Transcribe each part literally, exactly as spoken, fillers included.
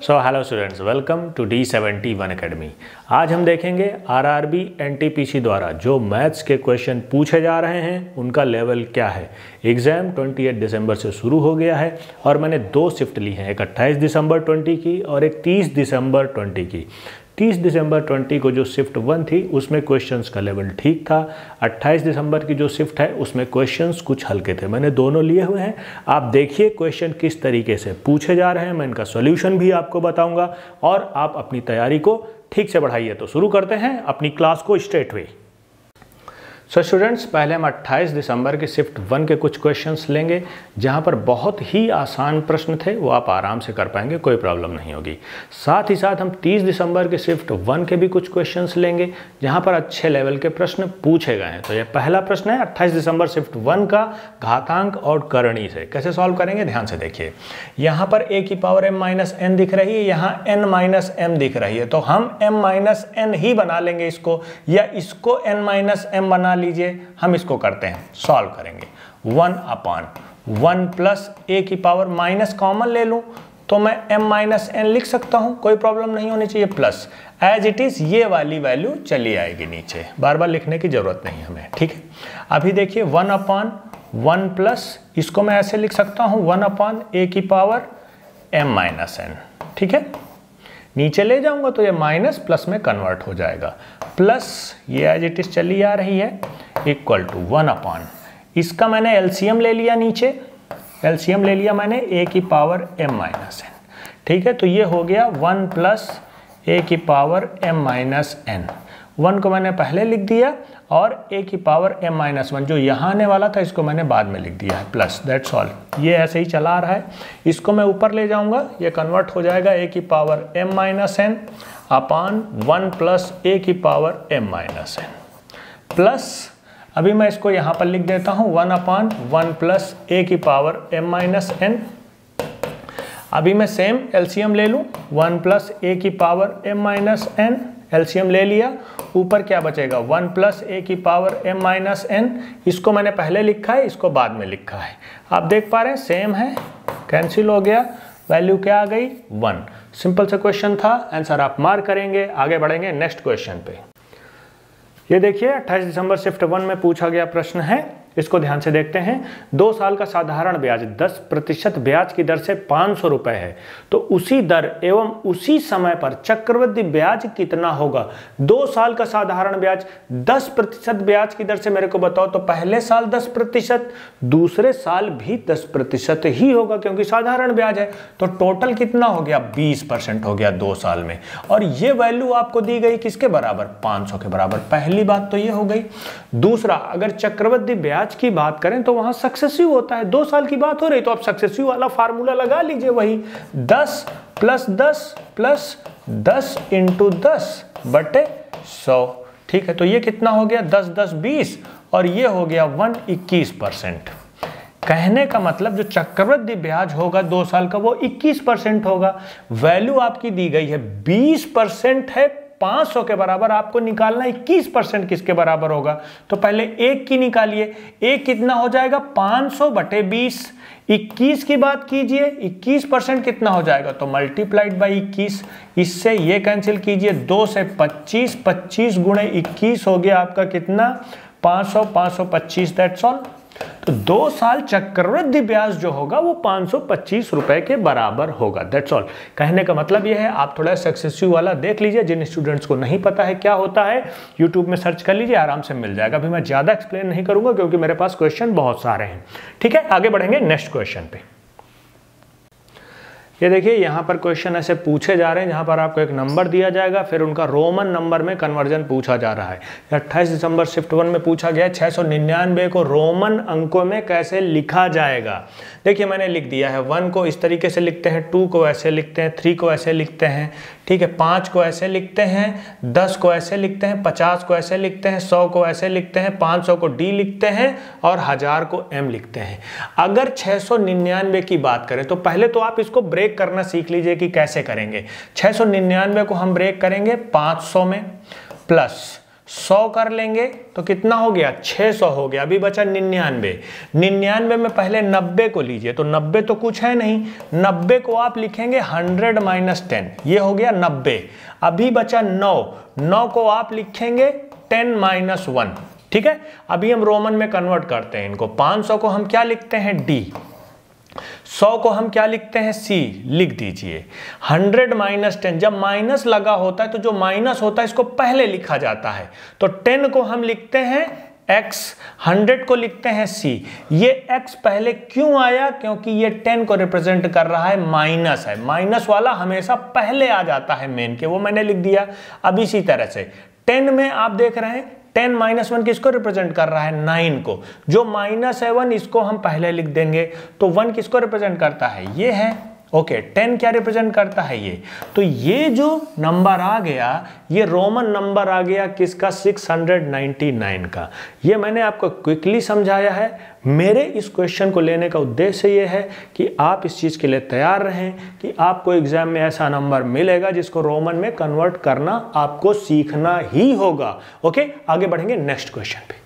So hello students, welcome to the seventy one academy. आज हम देखेंगे आरआरबी एनटीपीसी द्वारा जो मैथ्स के क्वेश्चन पूछे जा रहे हैं उनका लेवल क्या है। एग्ज़ाम अट्ठाईस दिसंबर से शुरू हो गया है और मैंने दो शिफ्ट ली हैं, एक अट्ठाईस दिसंबर बीस की और एक तीस दिसंबर बीस की। तीस दिसंबर बीस को जो शिफ्ट वन थी उसमें क्वेश्चंस का लेवल ठीक था। अट्ठाईस दिसंबर की जो शिफ्ट है उसमें क्वेश्चंस कुछ हल्के थे। मैंने दोनों लिए हुए हैं। आप देखिए क्वेश्चन किस तरीके से पूछे जा रहे हैं, मैं इनका सॉल्यूशन भी आपको बताऊंगा और आप अपनी तैयारी को ठीक से बढ़ाइए। तो शुरू करते हैं अपनी क्लास को स्ट्रेट वे। सो स्टूडेंट्स, पहले हम अट्ठाईस दिसंबर के शिफ्ट वन के कुछ क्वेश्चंस लेंगे जहां पर बहुत ही आसान प्रश्न थे, वो आप आराम से कर पाएंगे, कोई प्रॉब्लम नहीं होगी। साथ ही साथ हम तीस दिसंबर के शिफ्ट वन के भी कुछ क्वेश्चंस लेंगे जहां पर अच्छे लेवल के प्रश्न पूछे गए हैं। तो ये पहला प्रश्न है अट्ठाईस दिसंबर शिफ्ट वन का, घातांक और करणी से कैसे सॉल्व करेंगे, ध्यान से देखिए। यहाँ पर ए की पावर एम माइनस एन दिख रही है, यहाँ एन माइनस एम दिख रही है, तो हम एम माइनस एन ही बना लेंगे इसको, या इसको एन माइनस एम बना लीजिए। हम इसको करते हैं, सॉल्व करेंगे। One upon one plus a की पावर माइनस कॉमन ले लूं तो मैं m माइनस एन लिख सकता हूं, कोई प्रॉब्लम नहीं होनी चाहिए। प्लस एज इट इज ये वाली वैल्यू चली आएगी नीचे, बार बार लिखने की जरूरत नहीं हमें, ठीक है। अभी देखिए वन अपॉन वन प्लस, इसको मैं ऐसे लिख सकता हूं वन अपॉन ए की पावर m माइनस एन, ठीक है। नीचे ले जाऊंगा तो ये माइनस प्लस में कन्वर्ट हो जाएगा, प्लस ये एज इट इज चली आ रही है इक्वल टू वन अपॉन, इसका मैंने एलसीएम ले लिया, नीचे एलसीएम ले लिया मैंने ए की पावर m माइनस एन, ठीक है। तो ये हो गया वन प्लस ए की power m minus n. One को मैंने पहले लिख दिया और ए की पावर m माइनस वन जो यहाँ आने वाला था इसको मैंने बाद में लिख दिया है, प्लस दैट्स ऑल। ये ऐसे ही चला आ रहा है, इसको मैं ऊपर ले जाऊंगा, ये कन्वर्ट हो जाएगा ए की power m minus n upon one plus a की power m minus n, plus अभी मैं इसको यहाँ पर लिख देता हूँ one upon one plus a की पावर m माइनस एन। अभी मैं सेम एलसीएम ले लूँ, वन प्लस ए की power m minus n, LCM ले लिया, ऊपर क्या बचेगा वन प्लस ए की पावर m माइनस एन। इसको मैंने पहले लिखा है, इसको बाद में लिखा है, आप देख पा रहे हैं सेम है, कैंसिल हो गया, वैल्यू क्या आ गई वन। सिंपल सा क्वेश्चन था, आंसर आप मार्क करेंगे। आगे बढ़ेंगे नेक्स्ट क्वेश्चन पे। ये देखिए अट्ठाईस दिसंबर शिफ्ट वन में पूछा गया प्रश्न है, इसको ध्यान से देखते हैं। दो साल का साधारण ब्याज दस प्रतिशत ब्याज की दर से पाँच सौ रुपये है, तो उसी दर एवं उसी समय पर चक्रवृद्धि ब्याज कितना होगा। दो साल का साधारण ब्याज दस प्रतिशत ब्याज की दर से मेरे को बताओ, तो पहले साल दस प्रतिशत, दूसरे साल भी दस प्रतिशत ही होगा क्योंकि साधारण ब्याज है। तो टोटल कितना हो गया, बीस परसेंट हो गया दो साल में। और ये वैल्यू आपको दी गई किसके बराबर, पाँच सौ के बराबर। पहली बात तो ये हो गई। दूसरा, अगर चक्रवृद्धि ब्याज की बात करें तो वहां सक्सेसिव होता है, दो साल की बात हो रही तो आप सक्सेसिव वाला फार्मूला लगा लीजिए, वही दस प्लस दस प्लस दस इंटू दस बटे सौ, ठीक है। तो ये कितना हो गया, दस दस बीस और ये हो गया वन इक्कीस परसेंट। कहने का मतलब जो चक्रवृद्धि ब्याज होगा दो साल का वो इक्कीस परसेंट होगा। वैल्यू आपकी दी गई है बीस परसेंट है, पाँच सौ के बराबर आपको निकालना इक्कीस परसेंट किसके बराबर होगा। तो पहले एक की निकालिए, एक कितना हो जाएगा पाँच सौ बटे बीस। इक्कीस की बात कीजिए, इक्कीस परसेंट कितना हो जाएगा, तो मल्टीप्लाइड बाई इक्कीस, इससे ये कैंसिल कीजिए, दो से पच्चीस, पच्चीस गुणे इक्कीस हो गया आपका कितना पाँच सौ, पाँच सौ पच्चीस, दैट्स ऑल। तो दो साल चक्रवृद्धि ब्याज जो होगा वो पाँच सौ पच्चीस रुपए के बराबर होगा, दैट्स ऑल। कहने का मतलब ये है, आप थोड़ा सक्सेसिव वाला देख लीजिए, जिन स्टूडेंट्स को नहीं पता है क्या होता है यूट्यूब में सर्च कर लीजिए, आराम से मिल जाएगा। अभी मैं ज़्यादा एक्सप्लेन नहीं करूंगा क्योंकि मेरे पास क्वेश्चन बहुत सारे हैं, ठीक है। आगे बढ़ेंगे नेक्स्ट क्वेश्चन पे। ये देखिए यहाँ पर क्वेश्चन ऐसे पूछे जा रहे हैं जहाँ पर आपको एक नंबर दिया जाएगा, फिर उनका रोमन नंबर में कन्वर्जन पूछा जा रहा है। अट्ठाईस दिसंबर शिफ्ट वन में पूछा गया छः सौ निन्यानवे को रोमन अंकों में कैसे लिखा जाएगा। देखिए मैंने लिख दिया है, वन को इस तरीके से लिखते हैं, टू को ऐसे लिखते हैं, थ्री को ऐसे लिखते हैं, ठीक है, पाँच को ऐसे लिखते हैं, दस को ऐसे लिखते हैं, पचास को ऐसे लिखते हैं, सौ को ऐसे लिखते हैं, पाँच सौ को डी लिखते हैं और हजार को एम लिखते हैं। अगर छः सौ निन्यानवे की बात करें तो पहले तो आप इसको ब्रेक करना सीख लीजिए कि कैसे करेंगे। छः सौ निन्यानवे को हम ब्रेक करेंगे पाँच सौ में, प्लस सौ कर लेंगे तो कितना हो गया, छह सौ हो गया। अभी बचा निन्यानवे। निन्यानवे में पहले नब्बे को लीजिए, तो नब्बे तो कुछ है नहीं, नब्बे को आप लिखेंगे हंड्रेड माइनस टेन, ये हो गया नब्बे। अभी बचा नौ, नौ को आप लिखेंगे टेन माइनस वन, ठीक है। अभी हम रोमन में कन्वर्ट करते हैं इनको। पाँच सौ को हम क्या लिखते हैं, डी। सौ को हम क्या लिखते हैं, सी, लिख दीजिए। हंड्रेड माइनस टेन, जब माइनस लगा होता है तो जो माइनस होता है इसको पहले लिखा जाता है, तो टेन को हम लिखते हैं x, हंड्रेड को लिखते हैं c। ये x पहले क्यों आया, क्योंकि ये टेन को रिप्रेजेंट कर रहा है, माइनस है, माइनस वाला हमेशा पहले आ जाता है मेन के, वो मैंने लिख दिया। अब इसी तरह से टेन में आप देख रहे हैं टेन माइनस वन किसको रिप्रेजेंट कर रहा है, नाइन को। जो माइनस है वन, इसको हम पहले लिख देंगे। तो वन किसको रिप्रेजेंट करता है, ये है। ओके, टेन क्या रिप्रेजेंट करता है, ये। तो ये जो नंबर आ गया, ये रोमन नंबर आ गया किसका, सिक्स हंड्रेड नाइंटी नाइन का। ये मैंने आपको क्विकली समझाया है। मेरे इस क्वेश्चन को लेने का उद्देश्य ये है कि आप इस चीज़ के लिए तैयार रहें कि आपको एग्जाम में ऐसा नंबर मिलेगा जिसको रोमन में कन्वर्ट करना आपको सीखना ही होगा। ओके, आगे बढ़ेंगे नेक्स्ट क्वेश्चन पे।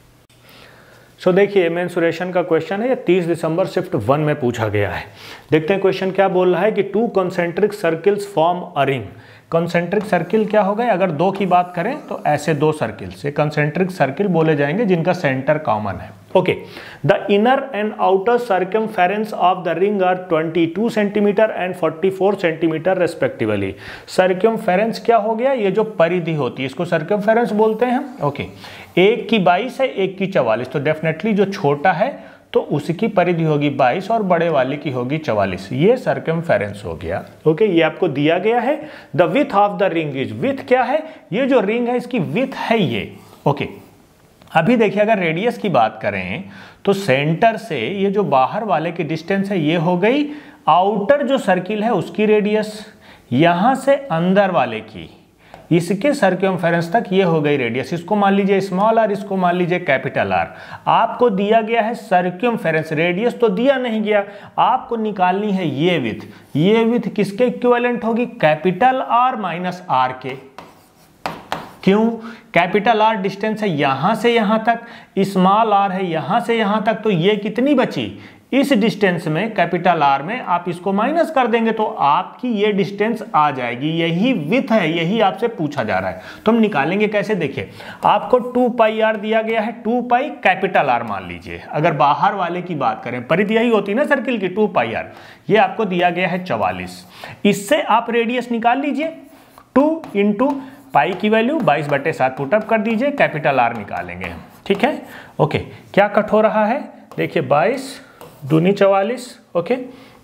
सो so, देखिए मेंसुरेशन का क्वेश्चन है, ये तीस दिसंबर शिफ्ट वन में पूछा गया है। देखते हैं क्वेश्चन क्या बोल रहा है कि two concentric circles form a ring. Concentric circle क्या हो गए, अगर दो की बात करें तो ऐसे दो सर्किल से कॉन्सेंट्रिक सर्किल बोले जाएंगे जिनका सेंटर कॉमन है। Okay, the inner and outer circumference of the ring are twenty two centimetre and forty four centimetre respectively. Circumference क्या हो गया, ये जो परिधि होती है इसको सर्कमफेरेंस बोलते हैं। ओके, एक की बाईस है, एक की चवालीस, तो डेफिनेटली जो छोटा है तो उसकी परिधि होगी बाईस और बड़े वाले की होगी चवालीस। ये सर्कमफेरेंस हो गया। ओके, ये आपको दिया गया है। The width of the ring is, width क्या है, ये जो रिंग है इसकी विथ है ये। ओके, अभी देखिए अगर रेडियस की बात करें तो सेंटर से ये जो बाहर वाले की डिस्टेंस है ये हो गई आउटर जो सर्किल है उसकी रेडियस, यहां से अंदर वाले की, इसके सर्कमफेरेंस तक ये हो गई रेडियस। इसको मान लीजिए स्मॉल आर, इसको मान लीजिए कैपिटल आर। आपको दिया गया है सर्कमफेरेंस, रेडियस तो दिया नहीं गया, आपको निकालनी है ये विथ। ये विथ किसके इक्विवेलेंट होगी, कैपिटल आर माइनस आर के। क्यों, कैपिटल आर डिस्टेंस है यहां से यहां तक, स्मॉल आर है यहां से यहां तक, तो ये कितनी बची, इस डिस्टेंस में कैपिटल आर में आप इसको माइनस कर देंगे तो आपकी ये डिस्टेंस आ जाएगी। यही विथ है, यही आपसे पूछा जा रहा है। तो हम निकालेंगे कैसे, देखिए आपको टू पाई आर दिया गया है, टू पाई कैपिटल आर मान लीजिए। अगर बाहर वाले की बात करें, परिधि यही होती है ना सर्किल की, टू पाई आर, ये आपको दिया गया है चवालीस। इससे आप रेडियस निकाल लीजिए, टू इंटू पाई की वैल्यू बाईस बटे सात पुटअप कर दीजिए, कैपिटल आर निकालेंगे हम। ठीक है, ओके, क्या कट हो रहा है, देखिए बाईस दूनी चवालीस। ओके,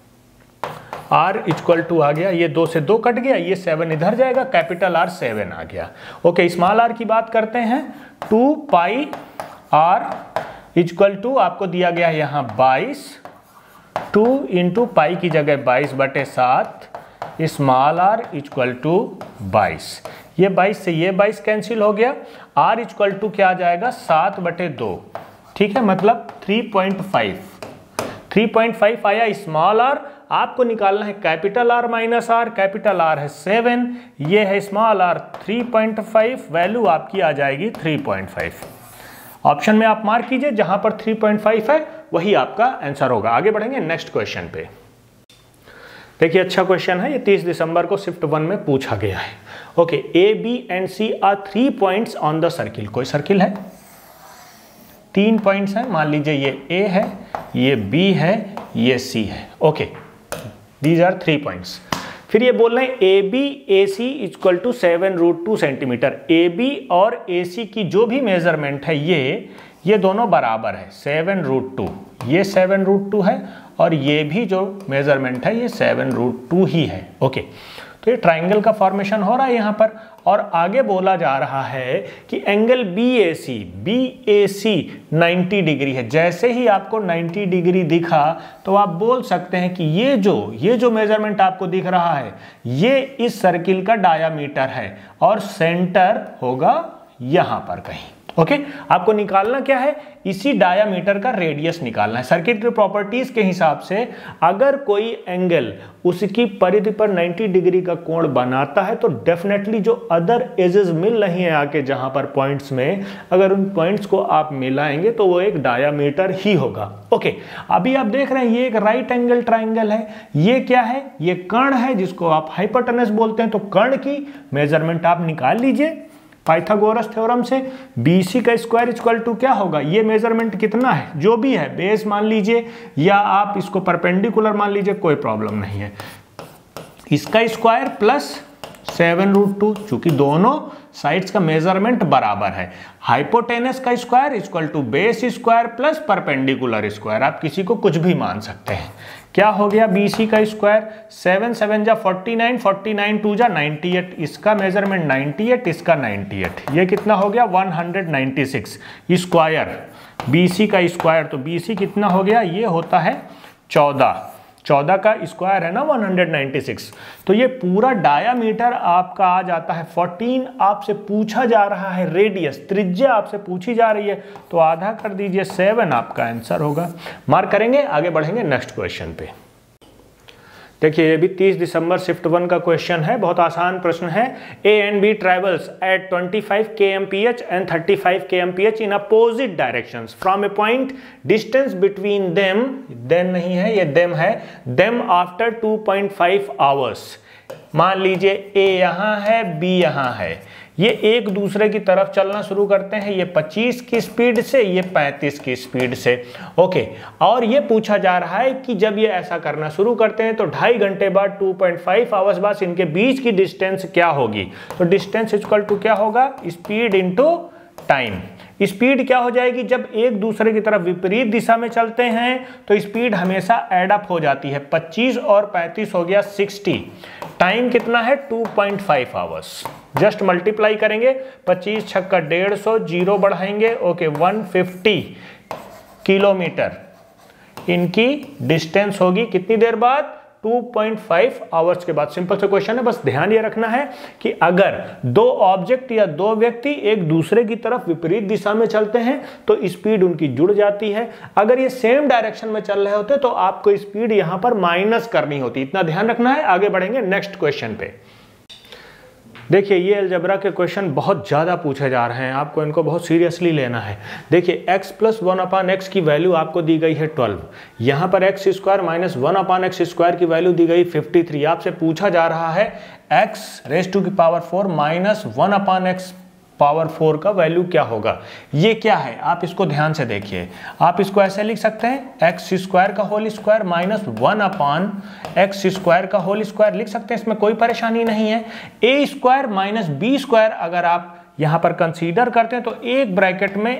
आर इक्वल टू आ गया, ये दो से दो कट गया, ये सेवन इधर जाएगा, कैपिटल आर सेवन आ गया। ओके, स्मॉल आर की बात करते हैं, two pi r equal to आपको दिया गया है यहाँ बाईस, टू इंटू पाई की जगह बाईस बटे सात, स्मॉल आर इक्वल टू बाईस। ये बाईस से ये बाईस कैंसिल हो गया, आर इक्वल टू क्या आ जाएगा, सात बटे दो। ठीक है, मतलब three point five, three point five आया स्मॉल आर। आपको निकालना है capital R minus r, capital R है सेवन, ये है small r three point five, value आपकी आ जाएगी थ्री पॉइंट फाइव। ऑप्शन में आप मार्क कीजिए, जहां पर थ्री पॉइंट फाइव है वही आपका आंसर होगा। आगे बढ़ेंगे नेक्स्ट क्वेश्चन पे। देखिए अच्छा क्वेश्चन है, ये तीस दिसंबर को शिफ्ट वन में पूछा गया है। Okay, A B and C are three points on the circle. कोई सर्किल है, तीन पॉइंट्स हैं, मान लीजिए ये ए है, ये बी है, ये सी है। Okay, these are three points. फिर ये बोल रहे हैं A B A C equal to seven root two centimetre. A B और ए सी की जो भी मेजरमेंट है ये ये दोनों बराबर है, सेवन रूट टू, ये सेवन रूट टू है और ये भी जो मेजरमेंट है ये सेवन रूट टू ही है। ओके, तो ये ट्राइंगल का फॉर्मेशन हो रहा है यहाँ पर। और आगे बोला जा रहा है कि angle B A C, B A C ninety degree है। जैसे ही आपको नाइंटी डिग्री दिखा तो आप बोल सकते हैं कि ये जो ये जो मेजरमेंट आपको दिख रहा है ये इस सर्किल का डायामीटर है और सेंटर होगा यहाँ पर कहीं। Okay okay? आपको निकालना क्या है, इसी डायामीटर का रेडियस निकालना है। सर्किट की प्रॉपर्टीज के हिसाब से अगर कोई एंगल उसकी परिधि पर नब्बे डिग्री का कोण बनाता है तो डेफिनेटली जो अदर एजेस मिल रही हैं आके जहां पर पॉइंट्स में, अगर उन पॉइंट्स को आप मिलाएंगे तो वो एक डायामीटर ही होगा। Okay okay? अभी आप देख रहे हैं ये एक राइट एंगल ट्राइंगल है, ये क्या है, ये कर्ण है जिसको आप हाइपोटेनस बोलते हैं। तो कर्ण की मेजरमेंट आप निकाल लीजिए पाइथागोरस थ्योरम से। बी सी का स्क्वायर इक्वल टू क्या होगा, ये मेजरमेंट कितना है जो भी है, बेस मान लीजिए या आप इसको परपेंडिकुलर मान लीजिए, कोई प्रॉब्लम नहीं है। इसका square plus seven root two, चूंकि दोनों साइड्स का मेजरमेंट बराबर है। हाइपोटेनस का square equal to base square plus perpendicular square, आप किसी को कुछ भी मान सकते हैं। क्या हो गया बी सी का स्क्वायर, सेवन सेवन जा forty nine, forty nine two जा नाइन्टी एट, इसका मेजरमेंट नाइन्टी एट, इसका नाइन्टी एट, ये कितना हो गया one hundred ninety six square. B C का स्क्वायर, तो बी सी कितना हो गया, ये होता है चौदह, चौदह का स्क्वायर है ना वन हंड्रेड नाइन्टी सिक्स। तो ये पूरा डायामीटर आपका आ जाता है चौदह। आपसे पूछा जा रहा है रेडियस, त्रिज्या आपसे पूछी जा रही है, तो आधा कर दीजिए, सेवन आपका आंसर होगा। मार्क करेंगे, आगे बढ़ेंगे नेक्स्ट क्वेश्चन पे। देखिए ये भी तीस दिसंबर शिफ्ट वन का क्वेश्चन है, बहुत आसान प्रश्न है। A and B travels at twenty five K M P H and thirty five K M P H in opposite directions from a point, distance between them, them नहीं है ये them है, them after two point five hours. मान लीजिए ए यहाँ है, B यहाँ है, ये एक दूसरे की तरफ चलना शुरू करते हैं, ये पच्चीस की स्पीड से, ये पैंतीस की स्पीड से। ओके, और ये पूछा जा रहा है कि जब ये ऐसा करना शुरू करते हैं तो ढाई घंटे बाद टू पॉइंट फाइव आवर्स बाद इनके बीच की डिस्टेंस क्या होगी। तो डिस्टेंस इक्वल टू क्या होगा, स्पीड इंटू टाइम। स्पीड क्या हो जाएगी, जब एक दूसरे की तरफ विपरीत दिशा में चलते हैं तो स्पीड हमेशा एड अप हो जाती है। पच्चीस और पैंतीस हो गया साठ, टाइम कितना है two point five hours. Just multiply करेंगे, पच्चीस छक्का डेढ़ सौ, जीरो बढ़ाएंगे, ओके वन फिफ्टी किलोमीटर इनकी डिस्टेंस होगी कितनी देर बाद, टू पॉइंट फाइव आवर्स के बाद। सिंपल सा क्वेश्चन है, बस ध्यान ये रखना है कि अगर दो ऑब्जेक्ट या दो व्यक्ति एक दूसरे की तरफ विपरीत दिशा में चलते हैं तो स्पीड उनकी जुड़ जाती है। अगर ये सेम डायरेक्शन में चल रहे होते तो आपको स्पीड यहां पर माइनस करनी होती, इतना ध्यान रखना है। आगे बढ़ेंगे नेक्स्ट क्वेश्चन पे। देखिए ये अलजेब्रा के क्वेश्चन बहुत ज़्यादा पूछे जा रहे हैं, आपको इनको बहुत सीरियसली लेना है। देखिए x plus one upon x की वैल्यू आपको दी गई है ट्वेल्व, यहाँ पर x square minus one upon x square की वैल्यू दी गई फिफ्टी थ्री। आपसे पूछा जा रहा है x रेज टू की power four minus one upon x power four का वैल्यू क्या होगा। ये क्या है, आप इसको ध्यान से देखिए। आप इसको ऐसे लिख सकते हैं, एक्स स्क्वायर का whole square minus one upon x square का होल स्क्वायर लिख सकते हैं, इसमें कोई परेशानी नहीं है। A square minus b square अगर आप यहां पर कंसीडर करते हैं तो एक ब्रैकेट में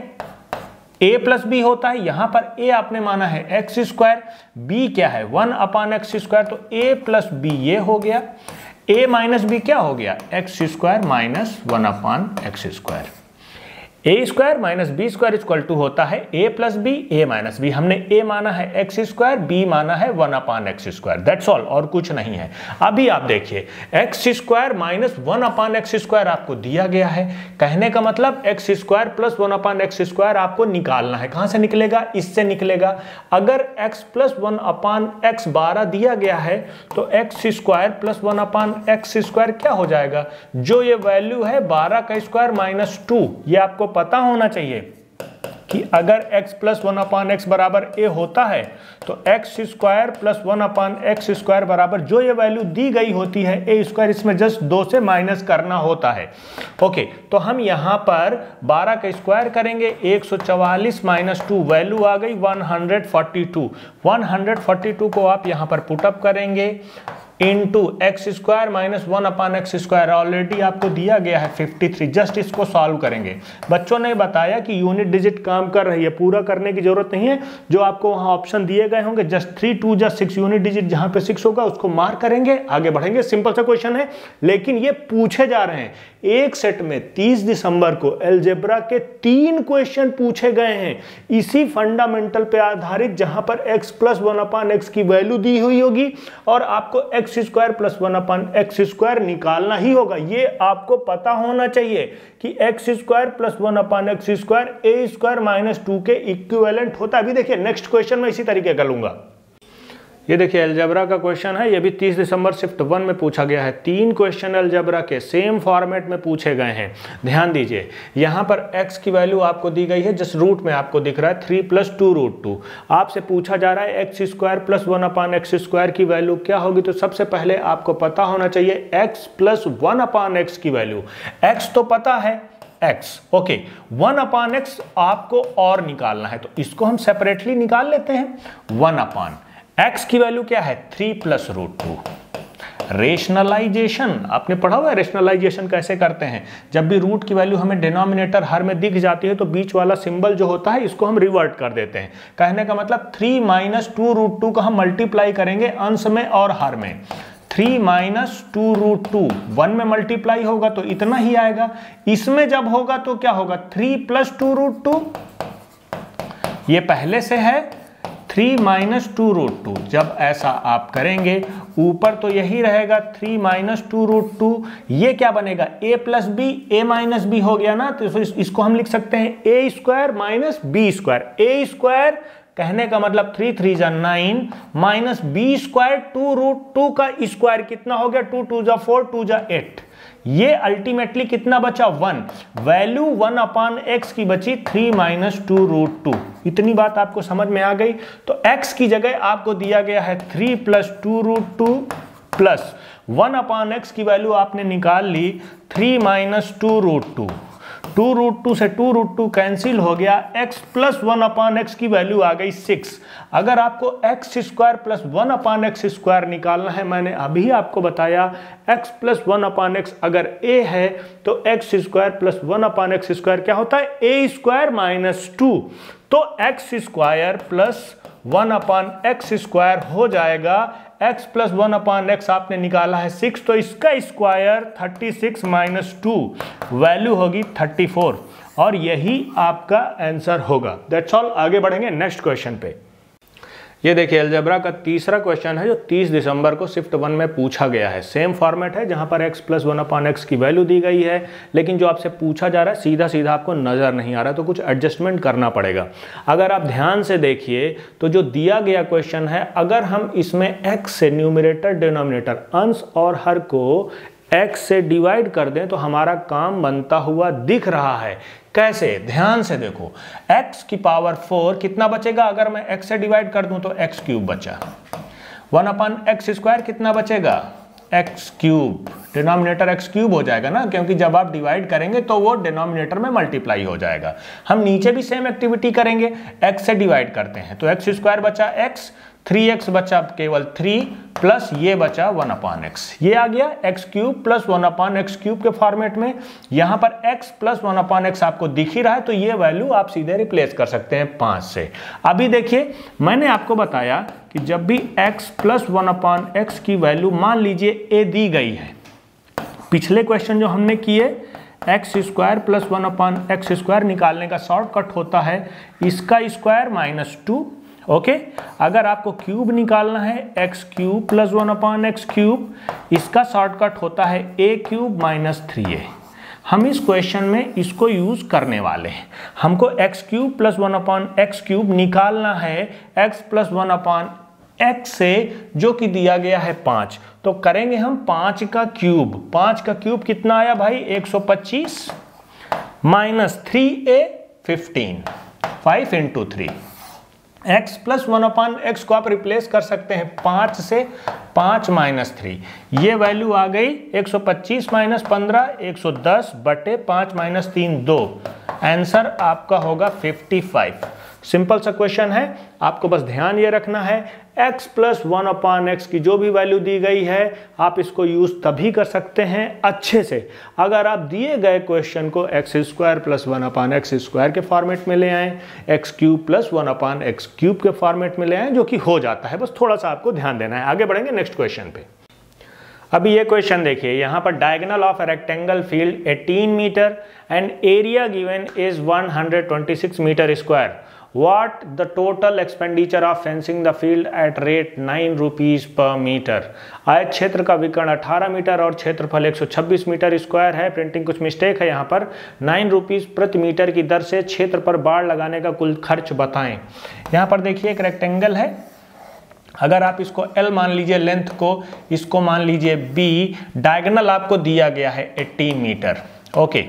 a प्लस बी होता है, यहां पर a आपने माना है एक्स स्क्वायर, b क्या है वन अपान एक्स स्क्वायर, तो a प्लस बी ये हो गया, a माइनस बी क्या हो गया, x square minus one upon x square. A square minus b square equal to होता है a plus b, a minus b. हमने ए माना है एक्स स्क्वायर, बी माना है one upon x square, that's all, और कुछ नहीं है। अभी आप देखिए x square minus one upon x square आपको दिया गया है, कहने का मतलब x square plus one upon x square आपको निकालना है। कहां से निकलेगा, इससे निकलेगा। अगर x plus one upon x बारह दिया गया है तो x square plus one upon x square क्या हो जाएगा, जो ये वैल्यू है बारह का स्क्वायर माइनस टू। ये आपको पता होना चाहिए कि अगर x plus one upon x बराबर a होता है तो x square plus one upon x square बराबर जो ये वैल्यू दी गई होती है a स्क्वायर, इसमें जस्ट दो से माइनस करना होता है। ओके, तो हम यहां पर बारह का स्क्वायर करेंगे, एक सौ चवालीस माइनस टू, वैल्यू आ गई one hundred forty two. One hundred forty two को आप यहां पर पुटअप करेंगे into x square minus one upon x square, already आपको दिया गया है फिफ्टी थ्री। जस्ट इसको सॉल्व करेंगे। बच्चों ने बताया कि यूनिट डिजिट काम कर रही है, पूरा करने की जरूरत नहीं है, जो आपको वहां ऑप्शन दिए गए होंगे जस्ट थ्री टू जा सिक्स, यूनिट डिजिट जहां पे सिक्स होगा उसको मार्क करेंगे, आगे बढ़ेंगे। सिंपल सा क्वेश्चन है, लेकिन ये पूछे जा रहे हैं। एक सेट में तीस दिसंबर को अलजेब्रा के तीन क्वेश्चन पूछे गए हैं इसी फंडामेंटल पे आधारित, जहां पर x plus one upon x की वैल्यू दी हुई होगी और आपको x x square plus one upon x square निकालना ही होगा। ये आपको पता होना चाहिए कि x square plus one upon x square a square minus two के इक्विवेलेंट होता है। अभी देखिए नेक्स्ट क्वेश्चन में इसी तरीके का लूंगा। ये देखिए अलजेब्रा का क्वेश्चन है, ये भी तीस दिसंबर शिफ्ट वन में पूछा गया है। तीन क्वेश्चन अलजेब्रा के सेम फॉर्मेट में पूछे गए हैं। ध्यान दीजिए, यहाँ पर x की वैल्यू आपको दी गई है, जस्ट रूट में आपको दिख रहा है three plus two root two. आपसे पूछा जा रहा है x square plus one upon x square की वैल्यू क्या होगी। तो सबसे पहले आपको पता होना चाहिए x plus one upon x की वैल्यू। x तो पता है x, okay, one upon x आपको और निकालना है, तो इसको हम सेपरेटली निकाल लेते हैं। वन अपान x की वैल्यू क्या है, three plus root two. Rationalisation आपने पढ़ा हुआ है, रेशनलाइजेशन कैसे करते हैं। जब भी रूट की वैल्यू हमें डिनोमिनेटर हर में दिख जाती है तो बीच वाला सिंबल जो होता है इसको हम रिवर्ट कर देते हैं। कहने का मतलब three minus two root two का हम मल्टीप्लाई करेंगे अंश में और हर में। Three minus two root two one में मल्टीप्लाई होगा तो इतना ही आएगा। इसमें जब होगा तो क्या होगा, three plus two root two, ये पहले से है three minus two root two. जब ऐसा आप करेंगे ऊपर तो यही रहेगा three minus two root two, ये क्या बनेगा a plus b, a minus b हो गया ना, तो इसको हम लिख सकते हैं a square minus b square. A square कहने का मतलब थ्री थ्री जा nine minus b square two root two का स्क्वायर कितना हो गया, टू टू जा फोर, टू जा एट। ये अल्टीमेटली कितना बचा, one. Value one upon x की बची three minus two root two. इतनी बात आपको समझ में आ गई। तो x की जगह आपको दिया गया है three plus two root two plus one upon x की वैल्यू आपने निकाल ली three minus two root two. Two root two से टू रूट टू कैंसिल हो गया, x plus one upon x की वैल्यू आ गई सिक्स। अगर आपको x square plus one upon x square निकालना है, मैंने अभी आपको बताया x plus one upon x अगर a है तो x square plus one upon x square क्या होता है, a स्क्वायर माइनस टू। तो x square plus one upon x square हो जाएगा, x plus one upon x आपने निकाला है सिक्स, तो इसका square thirty six minus two value होगी थर्टी फोर, और यही आपका आंसर होगा। That's all. आगे बढ़ेंगे नेक्स्ट क्वेश्चन पे। ये देखिए अलजेब्रा का तीसरा क्वेश्चन है जो तीस दिसंबर को शिफ्ट वन में पूछा गया है। सेम फॉर्मेट है जहां पर x plus one upon x की वैल्यू दी गई है, लेकिन जो आपसे पूछा जा रहा है सीधा सीधा आपको नजर नहीं आ रहा, तो कुछ एडजस्टमेंट करना पड़ेगा। अगर आप ध्यान से देखिए तो जो दिया गया क्वेश्चन है, अगर हम इसमें x से न्यूमरेटर डिनोमिनेटर अंश और हर को x से डिवाइड कर दें तो हमारा काम बनता हुआ दिख रहा है। कैसे, ध्यान से देखो, x की पावर फोर कितना बचेगा, अगर मैं x से डिवाइड कर दूं तो x क्यूब बचा। वन अपान एक्स स्क्वायर कितना बचेगा, x cube, denominator x cube हो जाएगा ना, क्योंकि जब आप डिवाइड करेंगे तो वो डिनोमिनेटर में मल्टीप्लाई हो जाएगा। हम नीचे भी सेम एक्टिविटी करेंगे, x से डिवाइड करते हैं तो x स्क्वायर बचा x, थ्री एक्स बचा केवल थ्री, प्लस ये बचा वन अपान एक्स। ये आ गया x cube plus one upon x cube के फॉर्मेट में। यहां पर x plus one upon x आपको दिख ही रहा है, तो ये वैल्यू आप सीधे रिप्लेस कर सकते हैं पांच से। अभी देखिए मैंने आपको बताया कि जब भी x plus one upon x की वैल्यू मान लीजिए a दी गई है, पिछले क्वेश्चन जो हमने किए x square plus one upon x square निकालने का शॉर्टकट होता है इसका स्क्वायर माइनस टू। ओके, अगर आपको क्यूब निकालना है x cube plus one upon x cube, इसका शॉर्टकट होता है a cube minus three a. हम इस क्वेश्चन में इसको यूज करने वाले हैं। हमको x cube plus one upon x cube निकालना है x plus one upon x से, जो कि दिया गया है पाँच। तो करेंगे हम पाँच का क्यूब। पाँच का क्यूब कितना आया भाई, एक सौ पच्चीस minus three a fifteen, five into three. x plus one upon x को आप रिप्लेस कर सकते हैं पाँच से, पाँच माइनस थ्री, ये वैल्यू आ गई एक सौ पच्चीस माइनस पंद्रह, एक सौ दस बटे पाँच माइनस तीन, दो। आंसर आपका होगा फिफ्टी फाइव। सिंपल सा क्वेश्चन है, आपको बस ध्यान ये रखना है x plus one upon x की जो भी वैल्यू दी गई है आप इसको यूज तभी कर सकते हैं अच्छे से अगर आप दिए गए क्वेश्चन को x square plus one upon x square के फॉर्मेट में ले आएं, x cube plus one upon x cube के फॉर्मेट में ले आएं, जो कि हो जाता है। बस थोड़ा सा आपको ध्यान देना है। आगे बढ़ेंगे नेक्स्ट क्वेश्चन पे। अभी ये क्वेश्चन देखिए, यहाँ पर diagonal of a rectangle field eighteen metre and area given is one hundred twenty six metre square what the total expenditure of fencing the field at rate nine rupees per metre. आयत क्षेत्र का विकर्ण अठारह metre और क्षेत्रफल एक सौ छब्बीस मीटर स्क्वायर है। प्रिंटिंग कुछ मिस्टेक है यहाँ पर। नाइन रुपीज प्रति मीटर की दर से क्षेत्र पर बाड़ लगाने का कुल खर्च बताएं। यहाँ पर देखिए एक रेक्टेंगल है, अगर आप इसको L मान लीजिए लेंथ को, इसको मान लीजिए B, डायगोनल आपको दिया गया है अठारह मीटर, ओके,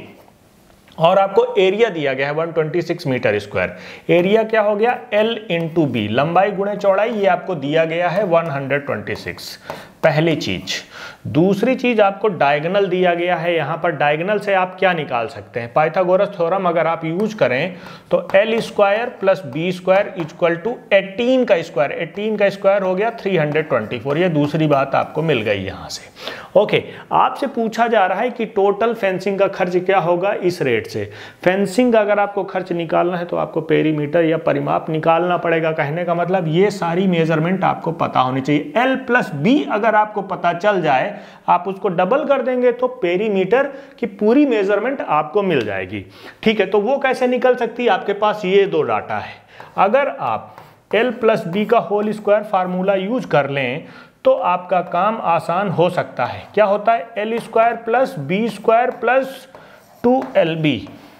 और आपको एरिया दिया गया है एक सौ छब्बीस मीटर स्क्वायर। एरिया क्या हो गया L इंटू बी, लंबाई गुणे चौड़ाई, ये आपको दिया गया है एक सौ छब्बीस। पहली चीज। दूसरी चीज आपको डायगोनल दिया गया है। यहां पर डायगोनल से आप क्या निकाल सकते हैं, पाइथागोरस थ्योरम अगर आप यूज करें तो L square plus B square equal to eighteen का स्क्वायर, एटीन का स्क्वायर हो गया तीन सौ चौबीस। ये दूसरी बात आपको मिल गई यहां से। ओके, आपसे पूछा जा रहा है कि टोटल फेंसिंग का खर्च क्या होगा इस रेट से। फेंसिंग का अगर आपको खर्च निकालना है तो आपको पेरीमीटर या परिमाप निकालना पड़ेगा। कहने का मतलब ये सारी मेजरमेंट आपको पता होनी चाहिए। एल प्लस बी अगर आपको पता चल जाए, आप उसको डबल कर देंगे तो पेरीमीटर की पूरी मेजरमेंट आपको मिल जाएगी। ठीक है, तो वो कैसे निकल सकती है, आपके पास ये दो डाटा है। अगर आप L प्लस बी का होल स्क्वायर फार्मूला यूज कर लें तो आपका काम आसान हो सकता है। क्या होता है, L square plus B square plus two L B.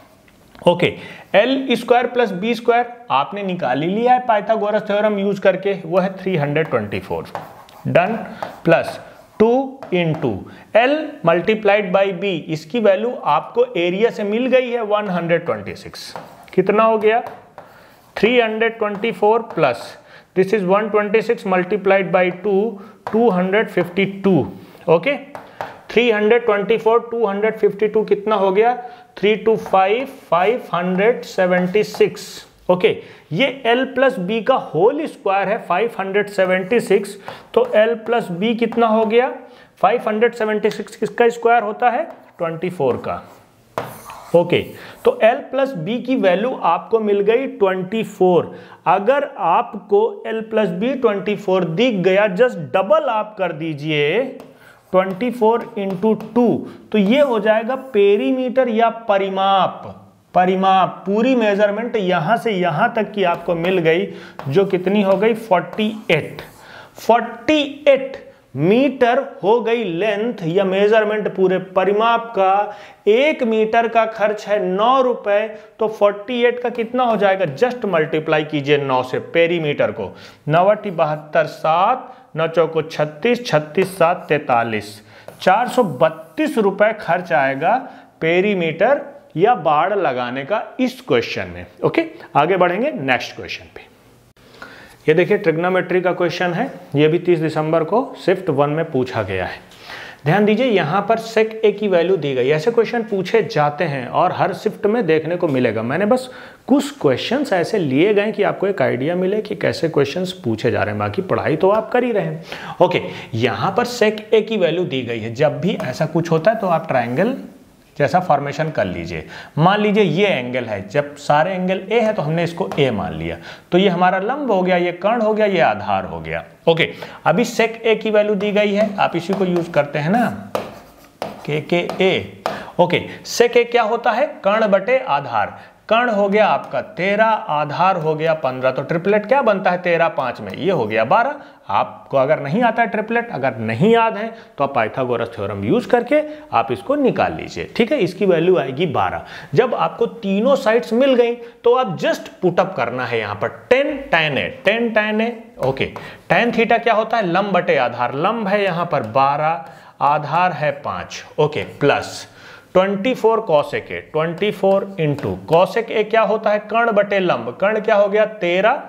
Okay, L square plus B square आपने निकाल ही लिया है पाइथागोरस थ्योरम यूज करके, वो है तीन सौ चौबीस। Done, plus two into L multiplied by B, इसकी वैल्यू आपको एरिया से मिल गई है एक सौ छब्बीस। कितना हो गया, तीन सौ चौबीस प्लस दिस इज एक सौ छब्बीस multiplied by two, two fifty two. Okay, तीन सौ चौबीस, टू फिफ्टी टू कितना हो गया, three two five, five hundred seventy six. Okay, ये L प्लस बी का होल स्क्वायर है फाइव हंड्रेड सेवेंटी सिक्स, तो L प्लस बी कितना हो गया, फाइव हंड्रेड सेवेंटी सिक्स किसका स्क्वायर होता है, चौबीस का। ओके, तो L प्लस बी की वैल्यू आपको मिल गई चौबीस। अगर आपको L प्लस बी चौबीस दिख गया, जस्ट डबल आप कर दीजिए चौबीस इंटू टू, तो ये हो जाएगा पेरीमीटर या परिमाप। परिमाप पूरी मेजरमेंट यहां से यहां तक की आपको मिल गई, जो कितनी हो गई, अड़तालीस। अड़तालीस मीटर हो गई लेंथ या मेजरमेंट पूरे परिमाप का। एक मीटर का खर्च है नौ रुपए, तो अड़तालीस का कितना हो जाएगा, जस्ट मल्टीप्लाई कीजिए नौ से पेरीमीटर को। नवाटी बहत्तर सात, नौ चौको छत्तीस, छत्तीस सात तैतालीस, चार सौ बत्तीस रुपए खर्च आएगा पेरीमीटर या बाड़ लगाने का इस क्वेश्चन में। ओके, आगे बढ़ेंगे नेक्स्ट क्वेश्चन पे। ये देखिए ट्रिग्नोमेट्री का क्वेश्चन है, ये भी तीस दिसंबर को शिफ्ट वन में पूछा गया है। ध्यान दीजिए यहाँ पर सेक ए की वैल्यू दी गई। ऐसे क्वेश्चन पूछे जाते हैं और हर शिफ्ट में देखने को मिलेगा। मैंने बस कुछ क्वेश्चंस ऐसे लिए गए कि आपको एक आइडिया मिले कि कैसे क्वेश्चंस पूछे जा रहे हैं, बाकी पढ़ाई तो आप कर ही रहे हैं। ओके, यहाँ पर सेक ए की वैल्यू दी गई है। जब भी ऐसा कुछ होता है तो आप ट्राइंगल जैसा फॉर्मेशन कर लीजिए। मान लीजिए ये एंगल है, जब सारे एंगल ए है तो हमने इसको ए मान लिया, तो ये हमारा लंब हो गया, ये कर्ण हो गया, ये आधार हो गया। ओके, अभी सेक ए की वैल्यू दी गई है, आप इसी को यूज करते हैं ना, के के ए। ओके, सेक ए क्या होता है, कर्ण बटे आधार। कर्ण हो गया आपका तेरह, आधार हो गया पंद्रह, तो ट्रिपलेट क्या बनता है, तेरह पांच में ये हो गया बारह। आपको अगर नहीं आता है ट्रिपलेट, अगर नहीं याद है तो आप पाइथागोरस थ्योरम यूज करके आप इसको निकाल लीजिए। ठीक है, इसकी वैल्यू आएगी बारह। जब आपको तीनों साइड्स मिल गई तो आप जस्ट पुटअप करना है यहाँ पर ten tan A, ten tan A. Okay, tan theta क्या होता है, लंब बटे आधार। लंब है यहाँ पर बारह, आधार है पांच। ओके, प्लस चौबीस कॉसेक ए, चौबीस इंटू कॉसेक ए क्या होता है, कर्ण बटे लंब। कर्ण क्या हो गया तेरह,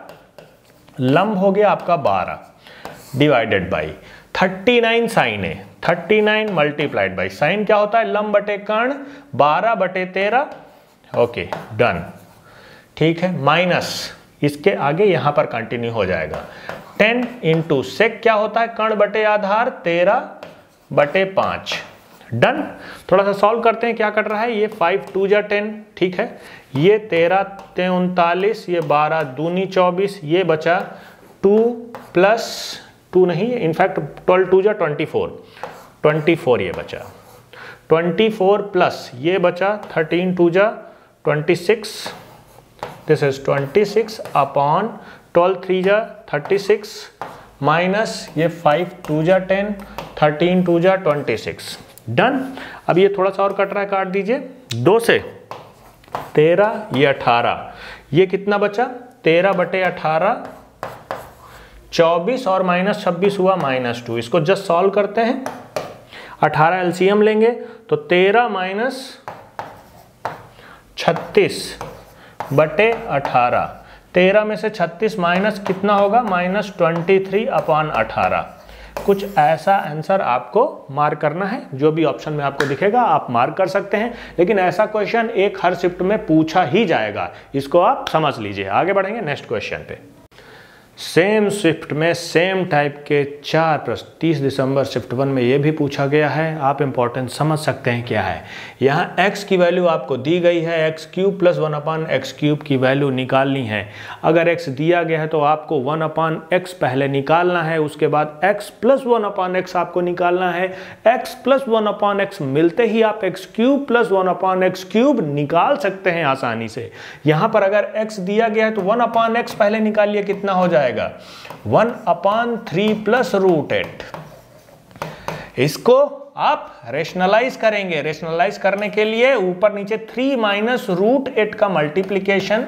लंब हो गया आपका बारह, डिवाइडेड बाई उनतालीस साइन ए, उनतालीस मल्टीप्लाइड बाई साइन क्या होता है, लंब बटे कर्ण, बारह बटे तेरह। Okay, done. ठीक है, माइनस इसके आगे यहां पर कंटिन्यू हो जाएगा। टेन इंटू सेक क्या होता है, कर्ण बटे आधार, तेरह बटे पांच। डन। थोड़ा सा सॉल्व करते हैं, क्या कट रहा है, ये फाइव टू जा टेन, ठीक है, ये तेरह ते उनतालीस, ये बारह दूनी चौबीस, ये बचा टू प्लस टू नहीं, इनफैक्ट ट्वेल्व टू जा ट्वेंटी फोर, ट्वेंटी फोर ये बचा, ट्वेंटी फोर प्लस ये बचा थर्टीन टू जा twenty six, this is twenty six upon twelve three जा थर्टी सिक्स माइनस ये फाइव टू जा टेन, थर्टीन टू जा ट्वेंटी सिक्स। डन। अब ये थोड़ा सा और कट रहा है, काट दीजिए। दो से तेरह, ये अठारह, ये कितना बचा तेरह बटे अठारह, चौबीस और माइनस छब्बीस हुआ माइनस टू। इसको जस्ट सॉल्व करते हैं, अठारह एलसीएम लेंगे तो तेरह माइनस छत्तीस बटे अठारह, तेरह में से छत्तीस माइनस कितना होगा माइनस ट्वेंटी थ्री अपॉन अठारह। कुछ ऐसा आंसर आपको मार्क करना है, जो भी ऑप्शन में आपको दिखेगा आप मार्क कर सकते हैं, लेकिन ऐसा क्वेश्चन एक हर शिफ्ट में पूछा ही जाएगा, इसको आप समझ लीजिए। आगे बढ़ेंगे नेक्स्ट क्वेश्चन पे। सेम शिफ्ट में सेम टाइप के चार प्रश्न तीस दिसंबर शिफ्ट वन में ये भी पूछा गया है। आप इंपॉर्टेंट समझ सकते हैं क्या है। यहाँ x की वैल्यू आपको दी गई है, x cube plus one upon x cube की वैल्यू निकालनी है। अगर x दिया गया है तो आपको वन अपान एक्स पहले निकालना है, उसके बाद x plus one upon x आपको निकालना है। x plus one upon x मिलते ही आप x cube plus one upon x cube निकाल सकते हैं आसानी से। यहाँ पर अगर x दिया गया है तो वन अपान एक्स पहले निकालिए, कितना हो जाएगा one upon three plus root eight. इसको आप रेशनलाइज करेंगे। रेशनलाइज करने के लिए ऊपर नीचे थ्री माइनस रूट एट का मल्टीप्लीकेशन,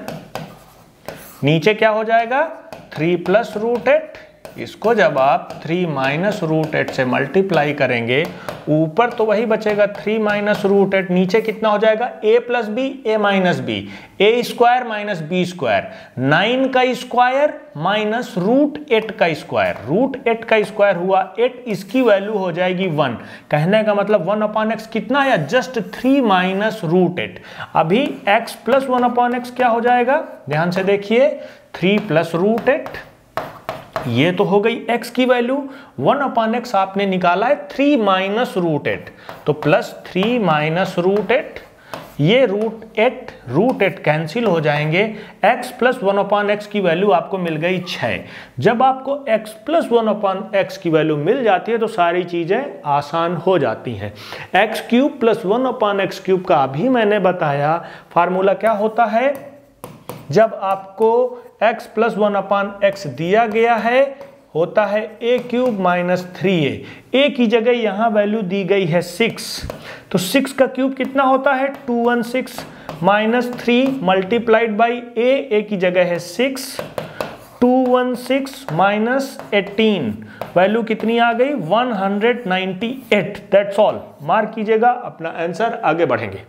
नीचे क्या हो जाएगा थ्री प्लस रूट एट। इसको जब आप थ्री माइनस रूट एट से मल्टीप्लाई करेंगे, ऊपर तो वही बचेगा थ्री माइनस रूट एट, नीचे कितना हो जाएगा a plus b, a minus b, a square minus b square, nine का स्क्वायर माइनस रूट एट का स्क्वायर, रूट एट का स्क्वायर हुआ एट, इसकी वैल्यू हो जाएगी वन। कहने का मतलब वन अपॉन एक्स कितना आया just three minus root eight. अभी x plus one upon x क्या हो जाएगा, ध्यान से देखिए, थ्री प्लस रूट एट, ये तो हो गई x की वैल्यू, वन अपॉन एक्स आपने निकाला है थ्री माइनस रूट एट, तो plus three minus root eight, ये root eight root eight cancel हो जाएंगे, x plus one upon x की वैल्यू आपको मिल गई छः। जब आपको x plus one upon x की वैल्यू मिल जाती है तो सारी चीज़ें आसान हो जाती हैं। X cube plus one upon x cube का अभी मैंने बताया फार्मूला क्या होता है, जब आपको x plus one upon x दिया गया है होता है a cube minus three a, a की जगह यहां वैल्यू दी गई है सिक्स, तो सिक्स का क्यूब कितना होता है two one six minus three multiplied by a, a की जगह है six, two one six minus eighteen, value कितनी आ गई one hundred ninety eight. That's all, mark कीजिएगा अपना आंसर। आगे बढ़ेंगे।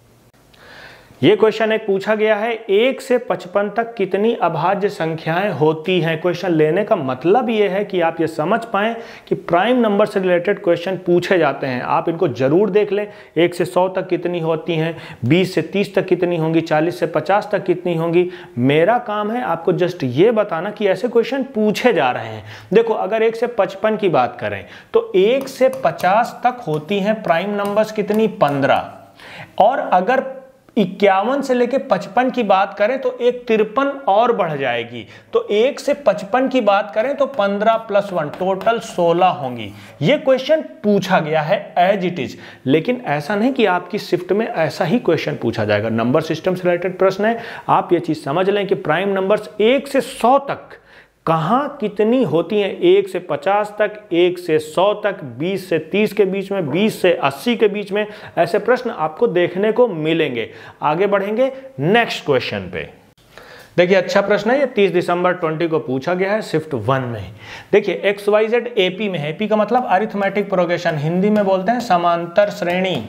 ये क्वेश्चन एक पूछा गया है, एक से पचपन तक कितनी अभाज्य संख्याएं होती हैं। क्वेश्चन लेने का मतलब ये है कि आप ये समझ पाएं कि प्राइम नंबर से रिलेटेड क्वेश्चन पूछे जाते हैं। आप इनको जरूर देख लें, एक से सौ तक कितनी होती हैं, बीस से तीस तक कितनी होंगी, चालीस से पचास तक कितनी होंगी। मेरा काम है आपको जस्ट ये बताना कि ऐसे क्वेश्चन पूछे जा रहे हैं। देखो, अगर एक से पचपन की बात करें तो एक से पचास तक होती हैं प्राइम नंबर्स कितनी पंद्रह, और अगर इक्यावन से लेके पचपन की बात करें तो एक तिरपन और बढ़ जाएगी, तो एक से पचपन की बात करें तो पंद्रह प्लस वन टोटल सोलह होंगी। ये क्वेश्चन पूछा गया है एज इट इज, लेकिन ऐसा नहीं कि आपकी शिफ्ट में ऐसा ही क्वेश्चन पूछा जाएगा। नंबर सिस्टम से रिलेटेड प्रश्न है, आप ये चीज समझ लें कि प्राइम नंबर्स एक से सौ तक कहाँ कितनी होती हैं, एक से पचास तक, एक से सौ तक, बीस से तीस के बीच में, बीस से अस्सी के बीच में, ऐसे प्रश्न आपको देखने को मिलेंगे। आगे बढ़ेंगे नेक्स्ट क्वेश्चन पे। देखिए, अच्छा प्रश्न है, ये तीस दिसंबर बीस को पूछा गया है शिफ्ट वन में। देखिए, एक्स वाई जेड एपी में है, एपी का मतलब अरिथमेटिक प्रोग्रेशन, हिंदी में बोलते हैं समांतर श्रेणी,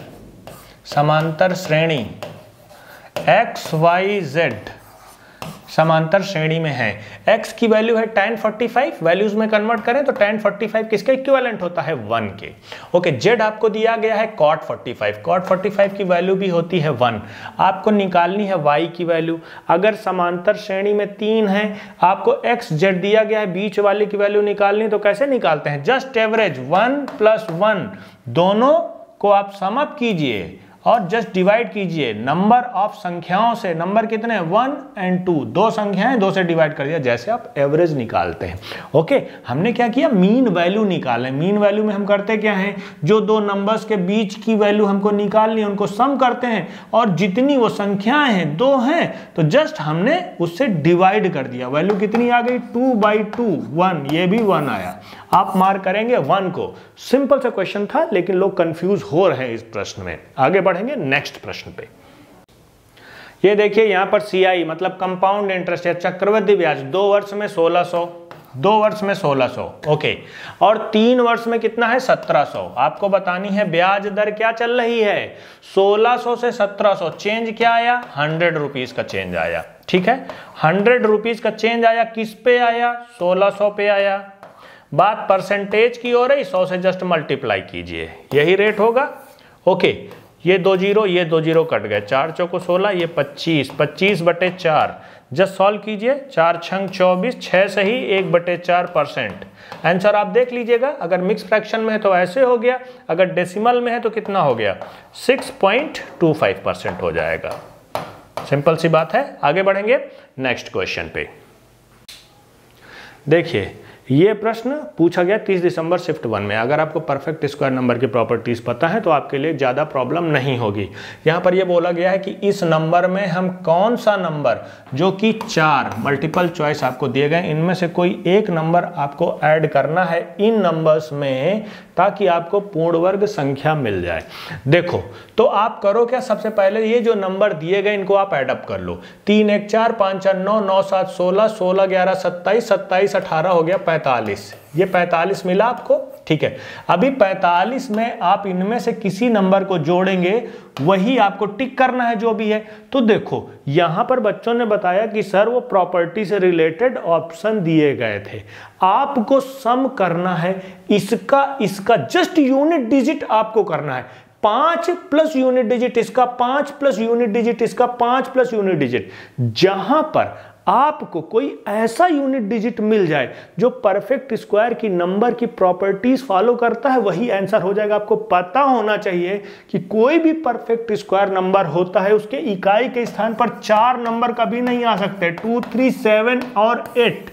समांतर श्रेणी, एक्स वाई जेड समांतर श्रेणी में है। x की वैल्यू है tan फोर्टी फाइव, वैल्यूज में कन्वर्ट करें तो tan फोर्टी फाइव किसका इक्विवेलेंट होता है वन के। ओके, z आपको दिया गया है cot forty five, cot forty five की वैल्यू भी होती है वन। आपको निकालनी है y की वैल्यू। अगर समांतर श्रेणी में तीन है, आपको x z दिया गया है, बीच वाले की वैल्यू निकालनी, तो कैसे निकालते हैं, just average one plus one, दोनों को आप सम अप कीजिए, और जस्ट डिवाइड कीजिए नंबर ऑफ संख्याओं से। नंबर कितने हैं? वन एंड टू, दो संख्याएं, दो से डिवाइड कर दिया, जैसे आप एवरेज निकालते हैं। ओके, हमने क्या किया? मीन वैल्यू निकाले। मीन वैल्यू में हम करते क्या है, जो दो नंबर्स के बीच की वैल्यू हमको निकालनी है उनको सम करते हैं, और जितनी वो संख्याएं हैं, दो हैं, तो जस्ट हमने उससे डिवाइड कर दिया। वैल्यू कितनी आ गई? टू बाई टू, वन, ये भी वन आया। आप मार्क करेंगे वन को। सिंपल सा क्वेश्चन था, लेकिन लोग कंफ्यूज हो रहे हैं इस प्रश्न में। आगे बढ़ेंगे नेक्स्ट प्रश्न पे। ये देखिए यहां पर सीआई मतलब कंपाउंड इंटरेस्ट है, चक्रवृद्धि ब्याज, दो वर्ष में सोलह सौ, दो वर्ष में सोलह सौ, ओके, और तीन वर्ष में कितना है? सत्रह सौ। आपको बतानी है ब्याज दर क्या चल रही है, सोलह सौ से सत्रह सौ। चेंज क्या आया? हंड्रेड रुपीज का चेंज आया। ठीक है, हंड्रेड रुपीज का चेंज आया। किस पे आया? सोलह सौ पे आया। बात परसेंटेज की हो रही, सौ से जस्ट मल्टीप्लाई कीजिए, यही रेट होगा। ओके, ये दो जीरो, ये दो जीरो कट गए, चार चौको सोलह, ये पच्चीस, पच्चीस बटे चार, जस्ट सॉल्व कीजिए, चार छंग चौबीस, छह से ही एक बटे चार परसेंट। आंसर आप देख लीजिएगा, अगर मिक्स फ्रैक्शन में है तो ऐसे हो गया, अगर डेसिमल में है तो कितना हो गया? Six point two five percent हो जाएगा। सिंपल सी बात है। आगे बढ़ेंगे नेक्स्ट क्वेश्चन पे। देखिए ये प्रश्न पूछा गया तीस दिसंबर शिफ्ट वन में। अगर आपको परफेक्ट स्क्वायर नंबर की प्रॉपर्टीज पता है तो आपके लिए ज़्यादा प्रॉब्लम नहीं होगी। यहाँ पर ये बोला गया है कि इस नंबर में हम कौन सा नंबर, जो कि चार मल्टीपल चॉइस आपको दिए गए, इनमें से कोई एक नंबर आपको ऐड करना है इन नंबर्स में, ताकि आपको पूर्ण वर्ग संख्या मिल जाए। देखो तो आप करो क्या, सबसे पहले ये जो नंबर दिए गए इनको आप एडअप कर लो। तीन एक चार, पाँच चार नौ, नौ सात सोलह, सोलह ग्यारह सत्ताईस, सत्ताईस अठारह हो गया पैंतालीस। ये पैंतालीस मिला आपको। ठीक है, अभी पैंतालीस में आप इनमें से किसी नंबर को जोड़ेंगे, वही आपको टिक करना है जो भी है। तो देखो यहां पर बच्चों ने बताया कि सर वो प्रॉपर्टी से रिलेटेड ऑप्शन दिए गए थे, आपको सम करना है इसका इसका, जस्ट यूनिट डिजिट आपको करना है। पांच प्लस यूनिट डिजिट इसका, पांच प्लस यूनिट डिजिट इसका, पांच प्लस यूनिट डिजिट। जहां पर आपको कोई ऐसा यूनिट डिजिट मिल जाए जो परफेक्ट स्क्वायर की नंबर की प्रॉपर्टीज फॉलो करता है, वही आंसर हो जाएगा। आपको पता होना चाहिए कि कोई भी परफेक्ट स्क्वायर नंबर होता है उसके इकाई के स्थान पर चार नंबर कभी नहीं आ सकते, टू थ्री सेवन और एट।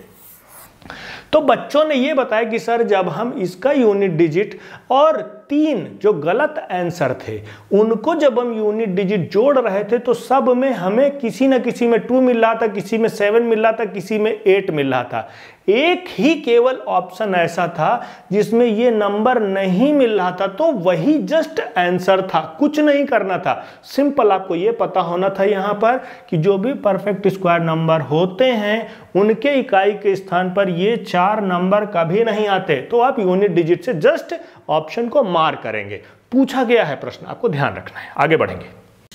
तो बच्चों ने यह बताया कि सर जब हम इसका यूनिट डिजिट और तीन जो गलत आंसर थे उनको जब हम यूनिट डिजिट जोड़ रहे थे तो सब में हमें किसी न किसी में टू मिल रहा था, किसी में सेवन मिल रहा था, किसी में एट मिल रहा था। एक ही केवल ऑप्शन ऐसा था जिसमें ये नंबर नहीं मिल रहा था, तो वही जस्ट आंसर था, कुछ नहीं करना था। सिंपल आपको ये पता होना था यहाँ पर कि जो भी परफेक्ट स्क्वायर नंबर होते हैं उनके इकाई के स्थान पर ये चार नंबर कभी नहीं आते। तो आप यूनिट डिजिट से जस्ट ऑप्शन को मार्क करेंगे। पूछा गया है प्रश्न, आपको ध्यान रखना है। आगे बढ़ेंगे।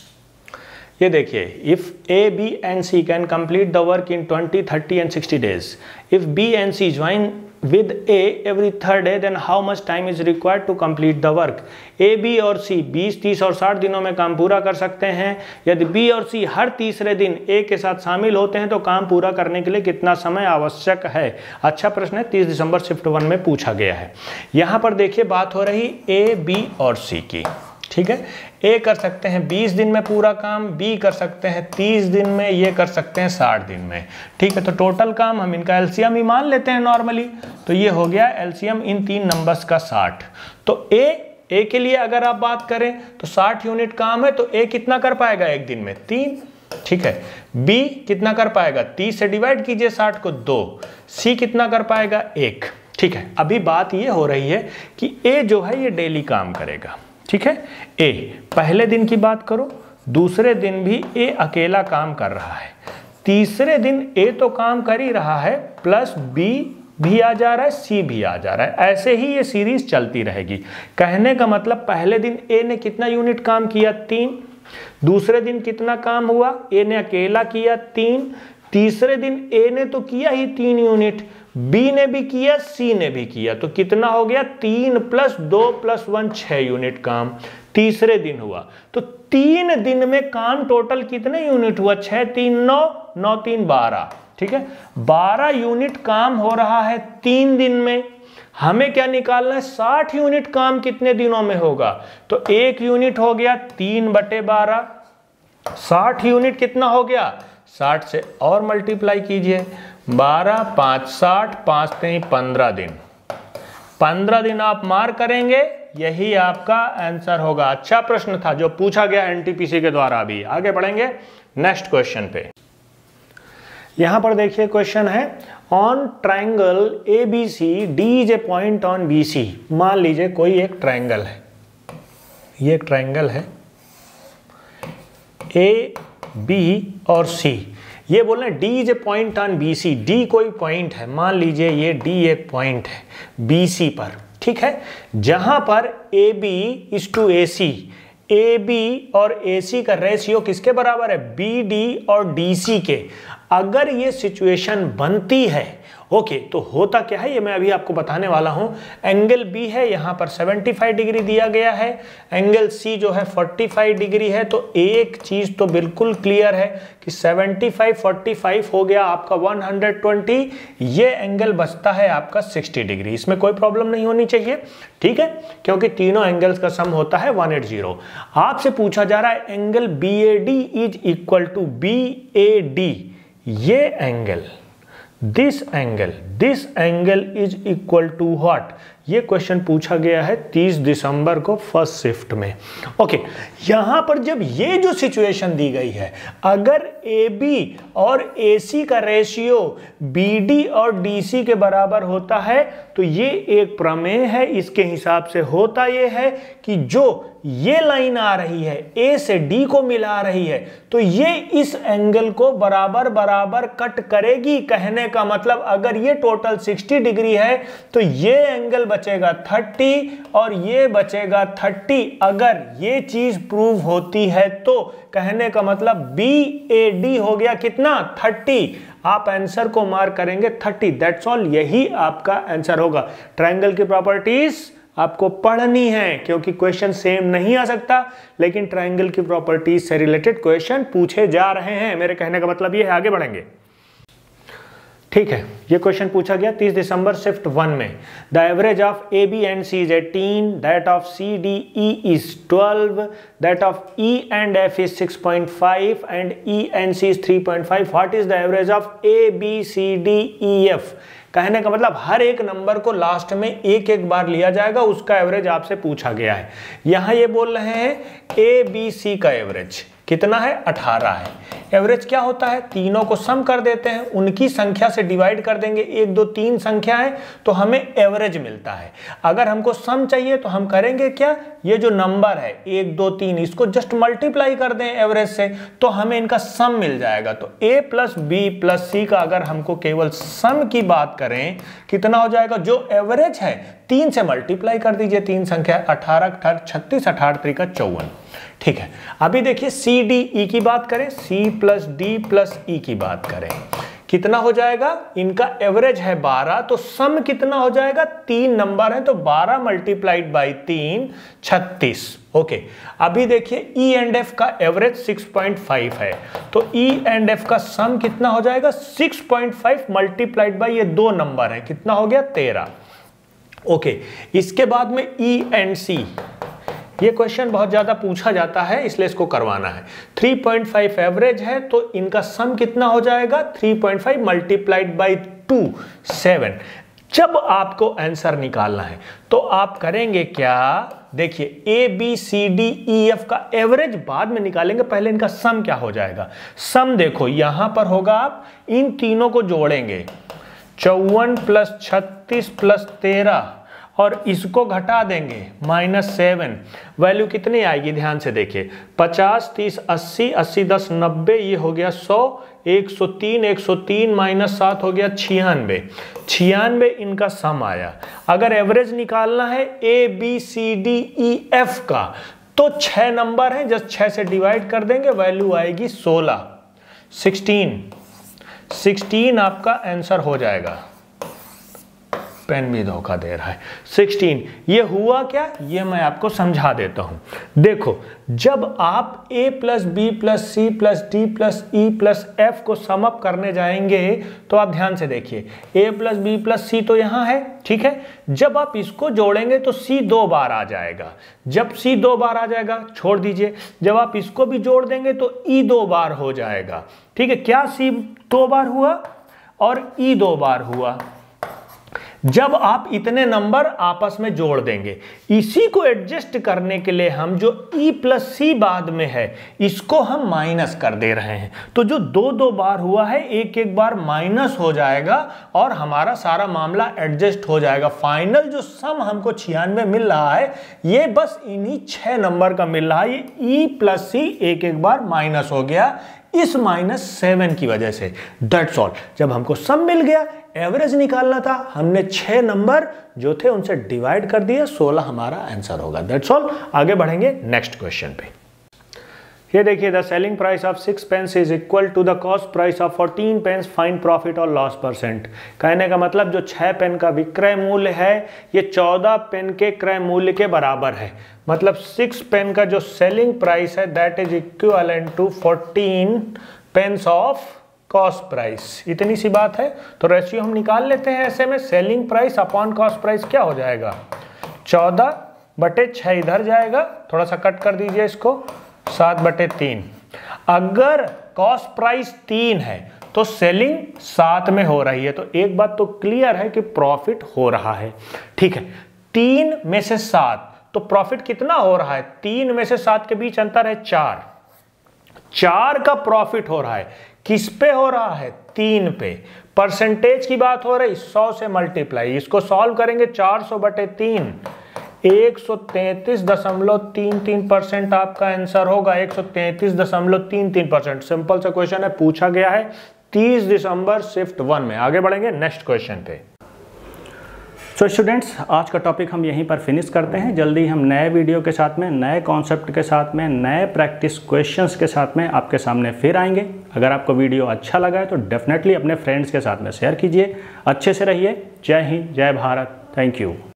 ये देखिए, if A B and C can complete the work in twenty thirty and sixty days, if B and C join with A every third day, then how much time is required to complete the work? A, B और C बीस, तीस और साठ दिनों में काम पूरा कर सकते हैं। यदि B और C हर तीसरे दिन A के साथ शामिल होते हैं तो काम पूरा करने के लिए कितना समय आवश्यक है? अच्छा प्रश्न है, तीस दिसंबर शिफ्ट वन में पूछा गया है। यहाँ पर देखिए बात हो रही A, B और C की। ठीक है, ए कर सकते हैं बीस दिन में पूरा काम, बी कर सकते हैं तीस दिन में, ये कर सकते हैं साठ दिन में। ठीक है, तो टोटल काम हम इनका एलसीएम ही मान लेते हैं नॉर्मली। तो ये हो गया एलसीएम इन तीन नंबर्स का साठ। तो ए ए के लिए अगर आप बात करें तो साठ यूनिट काम है, तो ए कितना कर पाएगा एक दिन में? तीन। ठीक है, बी कितना कर पाएगा? तीस से डिवाइड कीजिए साठ को, दो। सी कितना कर पाएगा? एक। ठीक है, अभी बात ये हो रही है कि ए जो है ये डेली काम करेगा। ठीक है, ए पहले दिन की बात करो, दूसरे दिन भी ए अकेला काम कर रहा है, तीसरे दिन ए तो काम कर ही रहा है, प्लस बी भी आ जा रहा है, सी भी आ जा रहा है। ऐसे ही ये सीरीज चलती रहेगी। कहने का मतलब पहले दिन ए ने कितना यूनिट काम किया? तीन। दूसरे दिन कितना काम हुआ? ए ने अकेला किया तीन। तीसरे दिन ए ने तो किया ही तीन यूनिट, बी ने भी किया, सी ने भी किया, तो कितना हो गया? तीन प्लस दो प्लस वन, छह यूनिट काम तीसरे दिन हुआ। तो तीन दिन में काम टोटल कितने यूनिट हुआ? छह तीन नौ, नौ तीन बारह। ठीक है, बारह यूनिट काम हो रहा है तीन दिन में। हमें क्या निकालना है, साठ यूनिट काम कितने दिनों में होगा, तो एक यूनिट हो गया तीन बटे बारह, साठ यूनिट कितना हो गया, साठ से और मल्टीप्लाई कीजिए, बारह पांच साठ, पांच तीन पंद्रह दिन, पंद्रह दिन आप मार करेंगे, यही आपका आंसर होगा। अच्छा प्रश्न था जो पूछा गया एनटीपीसी के द्वारा। भी आगे बढ़ेंगे नेक्स्ट क्वेश्चन पे। यहां पर देखिए क्वेश्चन है, on triangle A B C D is a point on B C. मान लीजिए कोई एक ट्रायंगल है, ये एक ट्रायंगल है ए बी और सी, ये बोल रहे हैं D is a point on B C, D कोई पॉइंट है, मान लीजिए ये डी एक पॉइंट है बी सी पर, ठीक है, जहां पर A B is to A C, A B और ए सी का रेशियो किसके बराबर है, बी डी और डी सी के। अगर ये सिचुएशन बनती है, ओके, तो होता क्या है ये मैं अभी आपको बताने वाला हूं। एंगल बी है यहां पर पचहत्तर डिग्री दिया गया है, एंगल सी जो है पैंतालीस डिग्री है, तो एक चीज तो बिल्कुल क्लियर है कि पचहत्तर पैंतालीस हो गया आपका एक सौ बीस, ये एंगल बचता है आपका साठ डिग्री, इसमें कोई प्रॉब्लम नहीं होनी चाहिए, ठीक है, क्योंकि तीनों एंगल्स का सम होता है एक सौ अस्सी। आपसे पूछा जा रहा है angle B A D is equal to B A D, ये angle, this angle, this angle is equal to what, ये क्वेश्चन पूछा गया है तीस दिसंबर को फर्स्ट शिफ्ट में। ओके, यहां पर जब ये जो सिचुएशन दी गई है, अगर ए बी और ए सी का रेशियो बी डी और डी सी के बराबर होता है, तो ये एक प्रमेय है, इसके हिसाब से होता ये है कि जो ये लाइन आ रही है ए से डी को मिला रही है, तो ये इस एंगल को बराबर बराबर कट करेगी। कहने का मतलब अगर ये टोटल साठ डिग्री है तो ये एंगल बचेगा तीस और ये बचेगा तीस। अगर ये चीज प्रूव होती है तो कहने का मतलब बी ए डी हो गया कितना, तीस। आप आंसर को मार्क करेंगे तीस, दैट्स ऑल, यही आपका आंसर होगा। ट्रायंगल की प्रॉपर्टीज आपको पढ़नी है क्योंकि क्वेश्चन सेम नहीं आ सकता, लेकिन ट्रायंगल की प्रॉपर्टीज से रिलेटेड क्वेश्चन पूछे जा रहे हैं, मेरे कहने का मतलब ये है। आगे बढ़ेंगे, ठीक है, ये क्वेश्चन पूछा गया तीस दिसंबर शिफ्ट वन में। The average of A B and C is eighteen, that of C D E is twelve, that of E and F is six point five and E and C is three point five. What is the average of A B C D E F. कहने का मतलब हर एक number को last में एक एक बार लिया जाएगा, उसका एवरेज आपसे पूछा गया है। यहां ये बोल रहे हैं ए बी सी का एवरेज कितना है, अठारह है। एवरेज क्या होता है, तीनों को सम कर देते हैं, उनकी संख्या से डिवाइड कर देंगे, एक दो तीन संख्या है तो हमें एवरेज मिलता है। अगर हमको सम चाहिए तो हम करेंगे क्या, ये जो नंबर है एक दो तीन, इसको जस्ट मल्टीप्लाई कर दें एवरेज से तो हमें इनका सम मिल जाएगा। तो A plus B plus C का अगर हमको केवल सम की बात करें कितना हो जाएगा, जो एवरेज है तीन से मल्टीप्लाई कर दीजिए, तीन संख्या अठारह अठारह छत्तीस, अठारह त्रिका चौवन, ठीक है। अभी देखिए सी डी ई की बात करें, C plus D plus E की बात करें, कितना हो जाएगा, इनका एवरेज है बारह, तो सम कितना हो जाएगा, तीन नंबर है तो बारह मल्टीप्लाइड बाई तीन, छत्तीस। ओके, अभी देखिए ई एंड एफ का एवरेज सिक्स पॉइंट फाइव है, तो ई एंड एफ का सम कितना हो जाएगा, six point five multiplied by ये दो नंबर है, कितना हो गया, तेरह। ओके, इसके बाद में ई एंड सी, ये क्वेश्चन बहुत ज्यादा पूछा जाता है इसलिए इसको करवाना है। थ्री पॉइंट फाइव एवरेज है तो इनका सम कितना हो जाएगा, three point five multiplied by two, seven. जब आपको आंसर निकालना है तो आप करेंगे क्या, देखिए A B C D E F का एवरेज बाद में निकालेंगे, पहले इनका सम क्या हो जाएगा। सम देखो यहां पर होगा, आप इन तीनों को जोड़ेंगे, चौवन प्लस छत्तीस प्लस तेरह और इसको घटा देंगे माइनस सेवन, वैल्यू कितनी आएगी, ध्यान से देखिए, पचास तीस अस्सी, अस्सी दस नब्बे, ये हो गया सौ, एक सौ तीन, एक सौ तीन माइनस सात हो गया छियानवे, छियानवे इनका सम आया। अगर एवरेज निकालना है A B C D E F का तो छह नंबर है, जस्ट छह से डिवाइड कर देंगे, वैल्यू आएगी सोलह, सिक्सटीन, सिक्सटीन आपका आंसर हो जाएगा। पेन भी धोखा दे रहा है। सिक्सटीन, ये हुआ क्या, ये मैं आपको समझा देता हूं। देखो, जब आप a plus B plus C plus D plus E plus F को सम अप करने जाएंगे तो आप ध्यान से देखिए, a plus B plus C तो यहां है, ठीक है। जब आप इसको जोड़ेंगे तो c दो बार आ जाएगा। जब c दो बार आ जाएगा, छोड़ दीजिए, जब आप इसको भी जोड़ देंगे तो e दो बार हो जाएगा, ठीक है। क्या c दो बार हुआ और e दो बार हुआ। जब आप इतने नंबर आपस में जोड़ देंगे, इसी को एडजस्ट करने के लिए हम जो e प्लस सी बाद में है इसको हम माइनस कर दे रहे हैं। तो जो दो दो बार हुआ है एक एक बार माइनस हो जाएगा और हमारा सारा मामला एडजस्ट हो जाएगा। फाइनल जो सम हमको छियानवे मिल रहा है ये बस इन्हीं छह नंबर का मिल रहा है। ये e प्लस सी एक एक बार माइनस हो गया इस माइनस सेवन की वजह से। That's all. जब हमको सम मिल गया, एवरेज निकालना था, हमने छह नंबर जो थे उनसे डिवाइड कर दिया, सोलह हमारा आंसर होगा। That's all. आगे बढ़ेंगे नेक्स्ट क्वेश्चन पे। ये देखिए, the selling price of six pens is equal to the cost price of fourteen pens, find profit और लॉस परसेंट। कहने का मतलब जो छह पेन का विक्रय मूल्य है ये चौदह पेन के क्रय मूल्य के बराबर है। मतलब सिक्स पेन का जो सेलिंग प्राइस है that is equivalent to fourteen pens of cost price. इतनी सी बात है। तो रेशियो हम निकाल लेते हैं ऐसे में, selling price upon cost price क्या हो जाएगा, चौदह बटे छः इधर जाएगा, थोड़ा सा कट कर दीजिए इसको, सात बटे तीन। अगर कॉस्ट प्राइस तीन है तो सेलिंग सात में हो रही है, तो एक बात तो क्लियर है कि प्रॉफिट हो रहा है, ठीक है। तीन में से सात तो प्रॉफिट कितना हो रहा है, तीन में से सात के बीच अंतर है चार, चार का प्रॉफिट हो रहा है। किस पे हो रहा है, तीन पे। परसेंटेज की बात हो रही, सौ से मल्टीप्लाई, इसको सॉल्व करेंगे, चार सौ बटे तीन, एक सौ तैंतीस दशमलव तीन तीन परसेंट आपका आंसर होगा। एक सौ तैंतीस दशमलव तीन तीन परसेंट। सिंपल सा क्वेश्चन है, पूछा गया है तीस दिसंबर शिफ्ट वन में। आगे बढ़ेंगे नेक्स्ट क्वेश्चन पे। सो स्टूडेंट्स, आज का टॉपिक हम यहीं पर फिनिश करते हैं। जल्दी हम नए वीडियो के साथ में, नए कॉन्सेप्ट के साथ में, नए प्रैक्टिस क्वेश्चंस के साथ में आपके सामने फिर आएंगे। अगर आपको वीडियो अच्छा लगा है तो डेफिनेटली अपने फ्रेंड्स के साथ में शेयर कीजिए। अच्छे से रहिए। जय हिंद, जय भारत। Thank you.